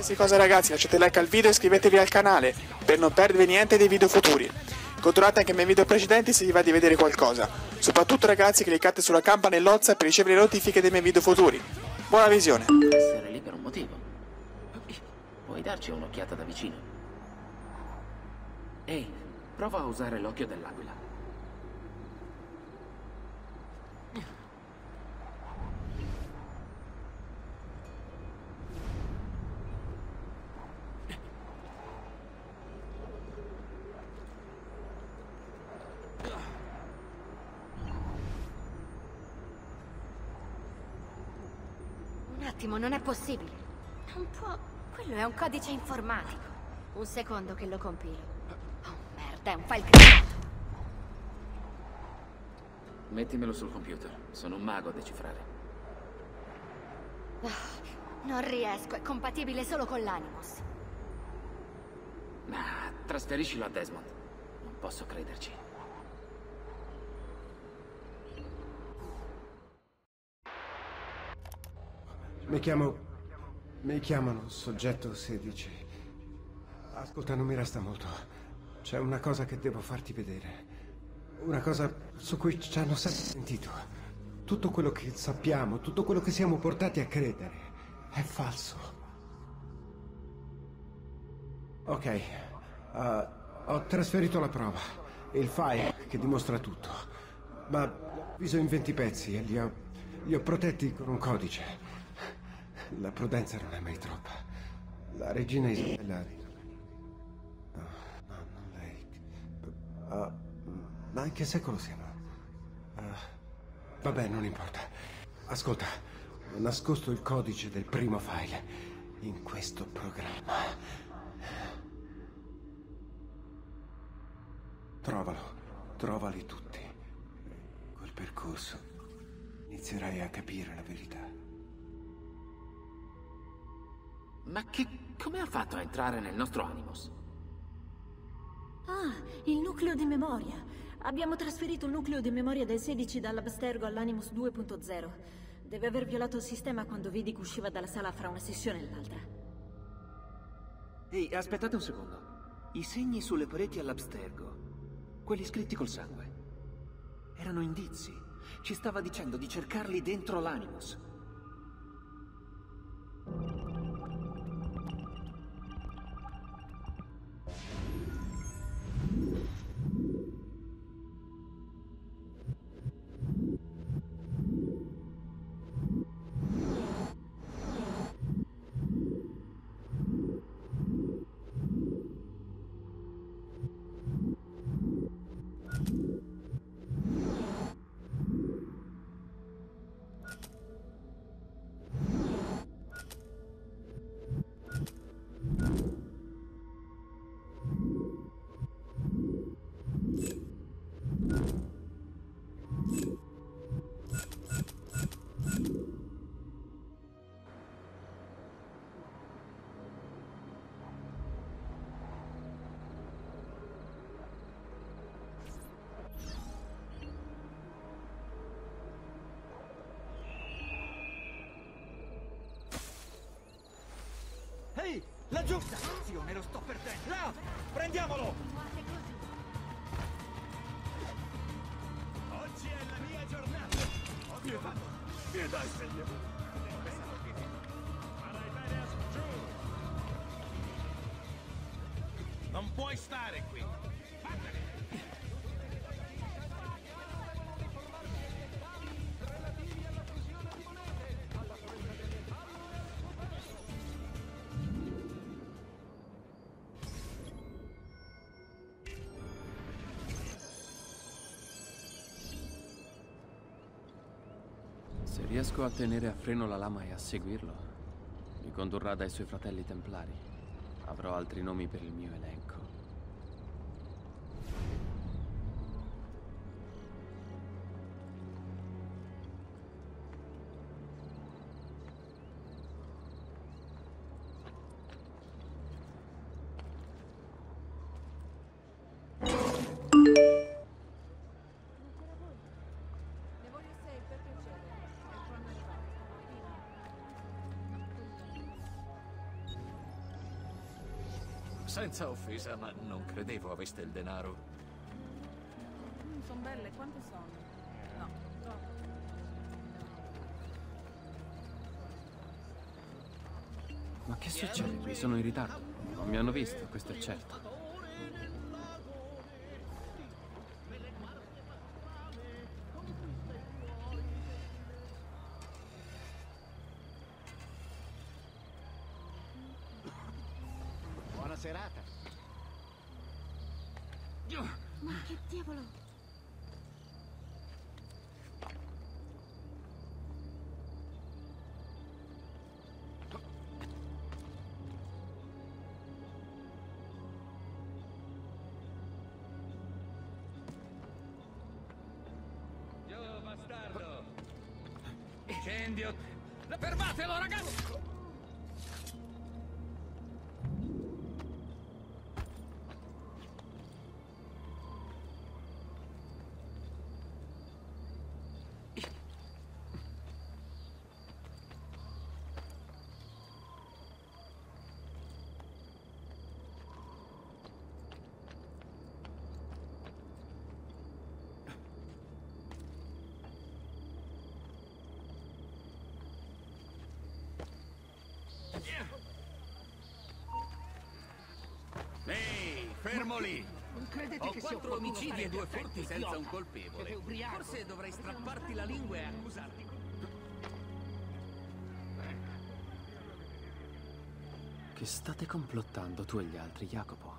qualsiasi cosa ragazzi, lasciate like al video e iscrivetevi al canale per non perdervi niente dei video futuri. Controllate anche i miei video precedenti se vi va di vedere qualcosa. Soprattutto ragazzi cliccate sulla campanellozza per ricevere le notifiche dei miei video futuri. Buona visione! Essere lì per un motivo. Puoi darci un'occhiata da vicino? Ehi, prova a usare l'occhio dell'aquila. Un attimo, non è possibile. Non può... Quello è un codice informatico. Un secondo che lo compilo. Oh, merda, è un file criptato. Mettimelo sul computer. Sono un mago a decifrare. Non riesco, è compatibile solo con l'Animus. Ma trasferiscilo a Desmond. Non posso crederci. Mi chiamano Soggetto 16. Ascolta, non mi resta molto. C'è una cosa che devo farti vedere. Una cosa su cui ci hanno sempre sentito. Tutto quello che sappiamo, tutto quello che siamo portati a credere, è falso. Ok, ho trasferito la prova. Il file che dimostra tutto. Ma l'ho diviso in 20 pezzi e li ho protetti con un codice. La prudenza non è mai troppa. La regina Isabella... No, non lei. Ma in che secolo siamo? Vabbè, non importa. Ascolta, ho nascosto il codice del primo file in questo programma. Trovali tutti. Col percorso inizierai a capire la verità. Ma come ha fatto a entrare nel nostro Animus? Ah, il nucleo di memoria. Abbiamo trasferito il nucleo di memoria del 16 dall'Abstergo all'Animus 2.0. Deve aver violato il sistema quando vidi che usciva dalla sala fra una sessione e l'altra. Ehi, aspettate un secondo. I segni sulle pareti all'Abstergo, quelli scritti col sangue, erano indizi. Ci stava dicendo di cercarli dentro l'Animus. Ehi, laggiù! Zio, me lo sto perdendo! Là! Prendiamolo! Oggi è la mia giornata! Pietà! Pietà, figlio! Farai bene a giù! Non puoi stare qui! Vattene! Se riesco a tenere a freno la lama e a seguirlo, mi condurrà dai suoi fratelli templari. Avrò altri nomi per il mio elenco. Senza offesa, ma non credevo aveste il denaro. Sono belle, quante sono? No, troppo. Ma che succede qui? Sono in ritardo. Non mi hanno visto, questo è certo. Buona serata. Ma che diavolo? Io, bastardo! Incendio! Fermatelo, ragazzi! Ehi, fermo lì! Non credete Ho che sia 4 omicidi e 2 furti senza un colpevole. Siete ubriaco. Forse dovrei strapparti la lingua e accusarti. Che state complottando tu e gli altri, Jacopo?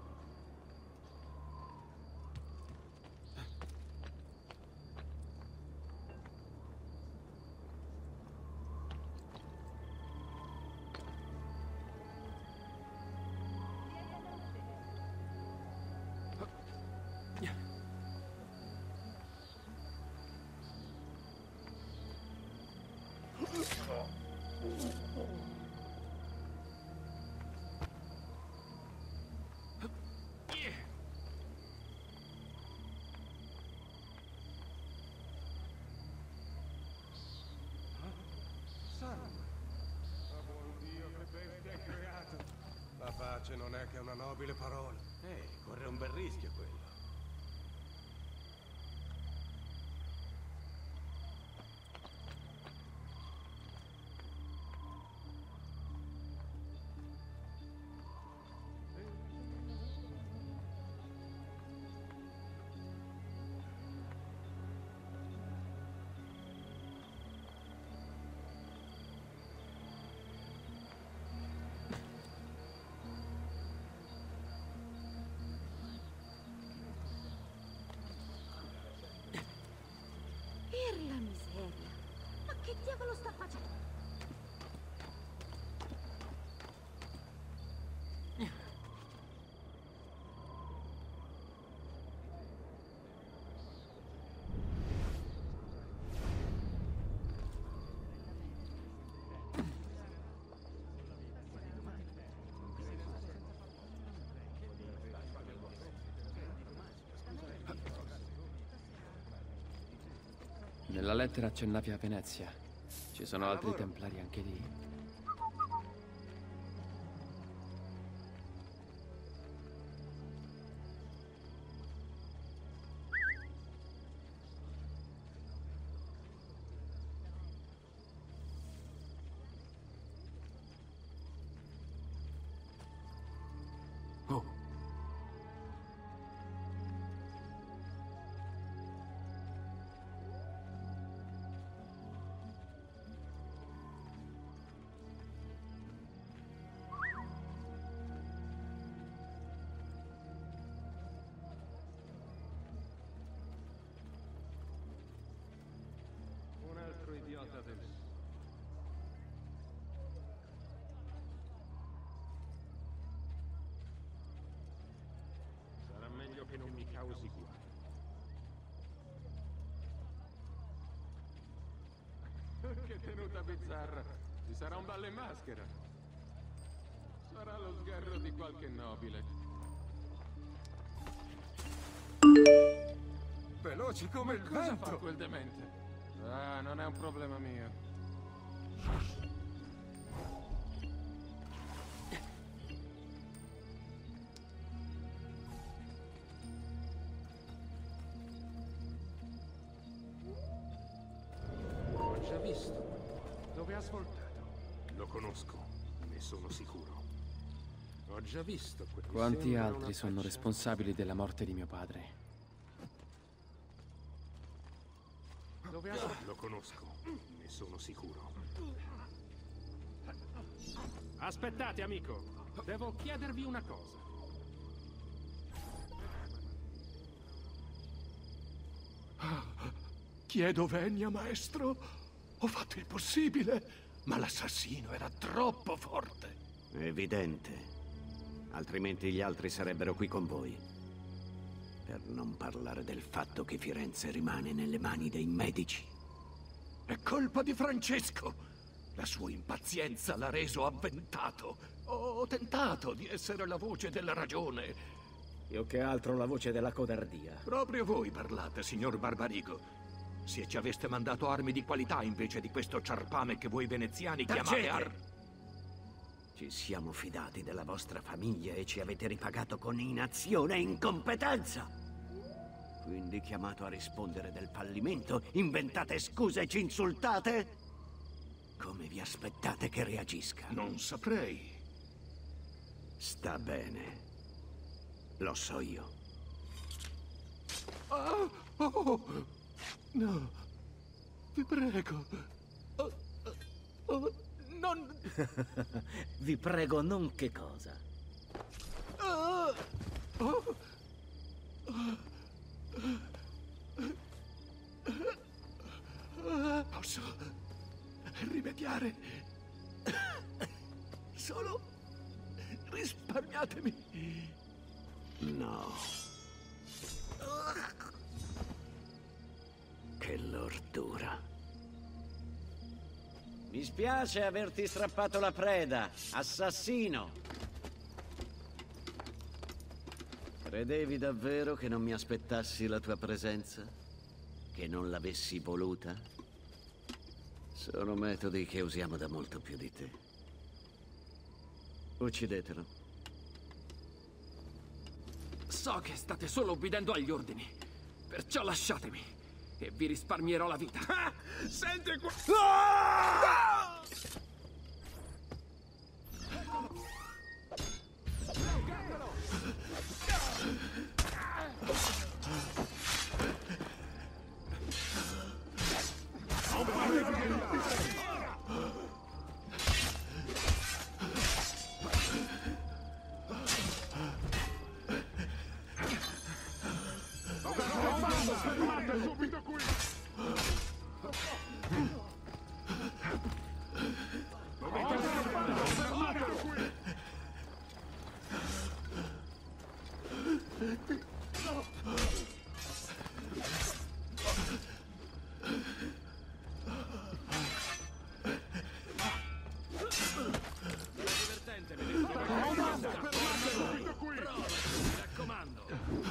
La pace non è che una nobile parola. Corre un bel rischio quello. Per la miseria. Ma che diavolo sta facendo? Nella lettera accennavi a Venezia. Ci sono altri templari anche lì. Oh. Un altro idiota del... Sarà meglio che non mi causi guai. Che tenuta bizzarra. Ci sarà un ballo in maschera. Sarà lo sgherro di qualche nobile. Veloci come il vento! Cosa fa quel demente? Ah, non è un problema mio. visto. Dove ha svoltato? Lo conosco, ne sono sicuro. Ho già visto quelli. Quanti altri sono responsabili della morte di mio padre? Dove ha svoltato? Lo conosco, ne sono sicuro. Aspettate, amico. Devo chiedervi una cosa. Chiedo venia, maestro. Ho fatto il possibile, ma l'assassino era troppo forte. Evidente. Altrimenti gli altri sarebbero qui con voi. Per non parlare del fatto che Firenze rimane nelle mani dei medici. È colpa di Francesco. La sua impazienza l'ha reso avventato. Ho tentato di essere la voce della ragione. Più che altro la voce della codardia. Proprio voi parlate, signor Barbarigo. Se ci aveste mandato armi di qualità invece di questo ciarpame che voi veneziani chiamate Ci siamo fidati della vostra famiglia e ci avete ripagato con inazione e incompetenza. Quindi, chiamato a rispondere del fallimento, inventate scuse e ci insultate? Come vi aspettate che reagisca? Non saprei. Sta bene. Lo so io. No. Vi prego. Non... Vi prego, non che cosa? Posso rimediare? Solo risparmiatemi. No. Che lordura. Mi spiace averti strappato la preda, assassino. Credevi davvero che non mi aspettassi la tua presenza? Che non l'avessi voluta? Sono metodi che usiamo da molto più di te. Uccidetelo. So che state solo ubbidendo agli ordini, perciò lasciatemi e vi risparmierò la vita. Senti qua! Fermate subito qui! Fermatelo qui! Divertente, fermatelo subito qui! Mi raccomando!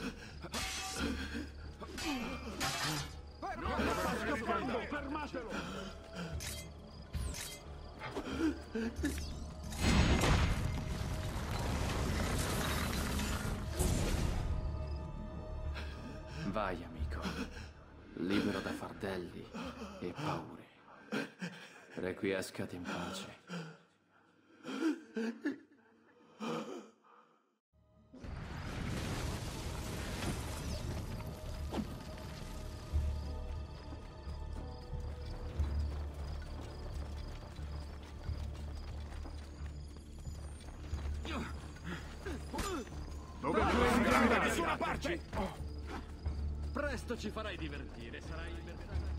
Fermatelo! Vai, amico. Libero da fardelli e paure. Requiescat in pace. Dove vuoi andare? Nessuna pace! Presto ci farai divertire, sarai il bersaglio.